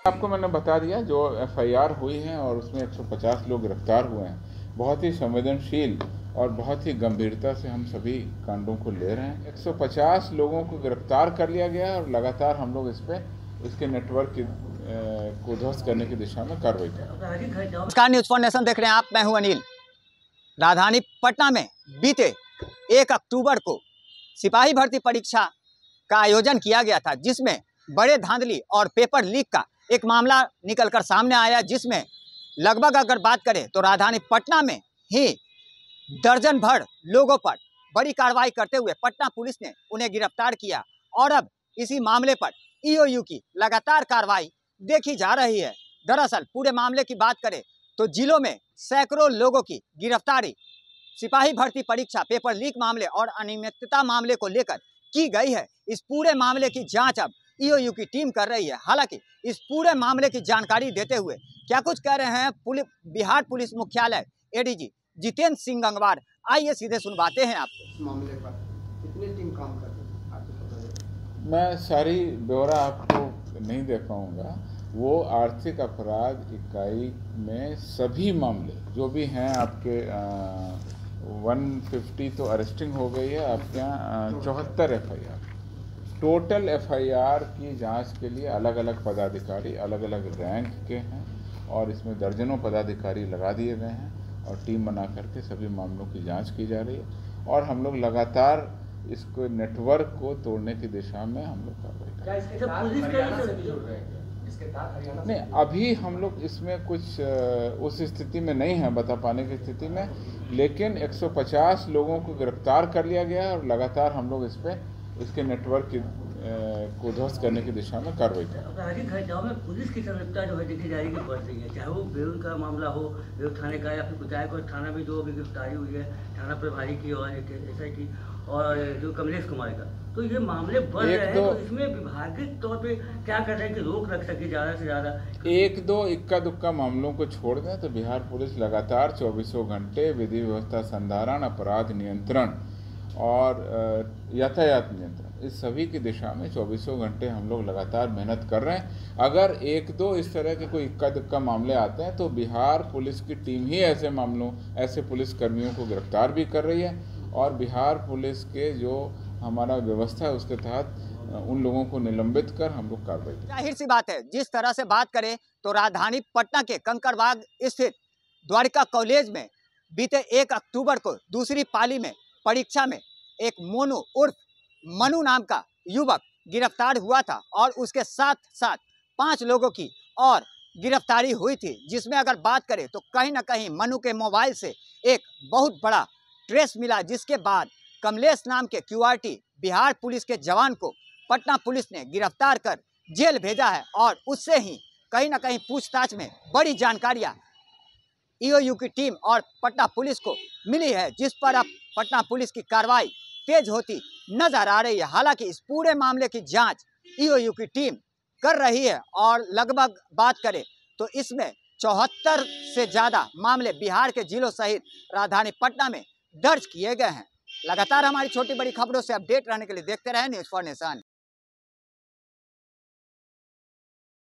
आपको मैंने बता दिया जो एफआईआर हुई है और उसमें 150 लोग गिरफ्तार हुए हैं। बहुत ही संवेदनशील और बहुत ही गंभीरता से हम सभी कांडों को ले रहे हैं। 150 लोगों को गिरफ्तार कर लिया गया है और लगातार हम लोग इसके नेटवर्क को ध्वस्त करने की दिशा में कार्रवाई कर रहे हैं। नमस्कार, न्यूज़ फॉर नेशन देख रहे हैं आप। मैं हूं अनिल। राजधानी पटना में बीते 1 अक्टूबर को सिपाही भर्ती परीक्षा का आयोजन किया गया था, जिसमें बड़े धांधली और पेपर लीक का एक मामला निकलकर सामने आया, जिसमें लगभग अगर बात करें तो राजधानी पटना में ही दर्जन भर लोगों पर बड़ी कार्रवाई करते हुए पटना पुलिस ने उन्हें गिरफ्तार किया। और अब इसी मामले पर ईओयू की लगातार कार्रवाई देखी जा रही है। दरअसल पूरे मामले की बात करें तो जिलों में सैकड़ों लोगों की गिरफ्तारी सिपाही भर्ती परीक्षा, पेपर लीक मामले और अनियमितता मामले को लेकर की गई है। इस पूरे मामले की जांच अब ईओयू की टीम कर रही है। हालांकि इस पूरे मामले की जानकारी देते हुए क्या कुछ कह रहे हैं बिहार पुलिस मुख्यालय एडीजी जितेंद्र सिंह गंगवार, आइए सीधे सुनवाते हैं आपको। इस मामले पर कितनी टीम काम कर रही है आपको पता है? मैं सारी ब्यौरा आपको नहीं दे पाऊँगा। वो आर्थिक अपराध इकाई में सभी मामले जो भी हैं आपके 150 तो अरेस्टिंग हो गई है, आपके यहाँ 74 एफआईआर, टोटल एफआईआर की जांच के लिए अलग अलग पदाधिकारी अलग अलग रैंक के हैं और इसमें दर्जनों पदाधिकारी लगा दिए गए हैं और टीम बना करके सभी मामलों की जांच की जा रही है और हम लोग लगातार इसको नेटवर्क को तोड़ने की दिशा में हम लोग कार्रवाई कर रहे हैं। नहीं, अभी हम लोग इसमें कुछ उस स्थिति में नहीं है बता पाने की स्थिति में, लेकिन 150 लोगों को गिरफ्तार कर लिया गया है और लगातार हम लोग इसके नेटवर्क को ध्वस्त करने की दिशा में कार्रवाई कर रहे हैं। आपराधिक घटनाओं में पुलिस की सक्रियता जो है देखी जा रही है कि बढ़ रही है, चाहे वो बेउर का मामला हो, बेउर थाने का, या फिर कुचायकोट थाना में जो अभी गिरफ्तारी हुई है थाना प्रभारी की और एसआई की और जो कमलेश कुमार का, तो ये मामले बढ़ रहे हैं। तो इसमें विभागीय तौर पे क्या कर रहे हैं कि रोक रख सके ज़्यादा से ज़्यादा? एक दो इक्का दुक्का मामलों को छोड़ दें तो बिहार पुलिस लगातार 24 घंटे विधि व्यवस्था संधारण, अपराध नियंत्रण और यातायात नियंत्रण, इस सभी की दिशा में 24 घंटे हम लोग लगातार मेहनत कर रहे हैं। अगर एक दो इस तरह के कोई इक्का दुक्का मामले आते हैं तो बिहार पुलिस की टीम ही ऐसे पुलिस कर्मियों को गिरफ्तार भी कर रही है और बिहार पुलिस के जो हमारा व्यवस्था है उसके तहत उन लोगों को निलंबित कर हम लोग कार्रवाई करें। जाहिर सी बात है, जिस तरह से बात करें तो राजधानी पटना के कंकड़बाग स्थित द्वारिका कॉलेज में बीते 1 अक्टूबर को दूसरी पाली में परीक्षा में एक मोनू उर्फ मनु नाम का युवक गिरफ्तार हुआ था और उसके साथ साथ 5 लोगों की और गिरफ्तारी हुई थी, जिसमें अगर बात करें तो कहीं ना कहीं मनु के मोबाइल से एक बहुत बड़ा ट्रेस मिला, जिसके बाद कमलेश नाम के क्यूआरटी बिहार पुलिस के जवान को पटना पुलिस ने गिरफ्तार कर जेल भेजा है और उससे ही कहीं ना कहीं पूछताछ में बड़ी जानकारियां ईओयू की टीम और पटना पुलिस को मिली है, जिस पर अब पटना पुलिस की कार्रवाई तेज होती नजर आ रही है। हालांकि इस पूरे मामले की जांच ईओयू की टीम कर रही है और लगभग बात करें तो इसमें 74 से ज़्यादा मामले बिहार के जिलों सहित राजधानी पटना में दर्ज किए गए हैं। लगातार हमारी छोटी बड़ी खबरों से अपडेट रहने के लिए देखते रहें न्यूज़ फॉर नेशन।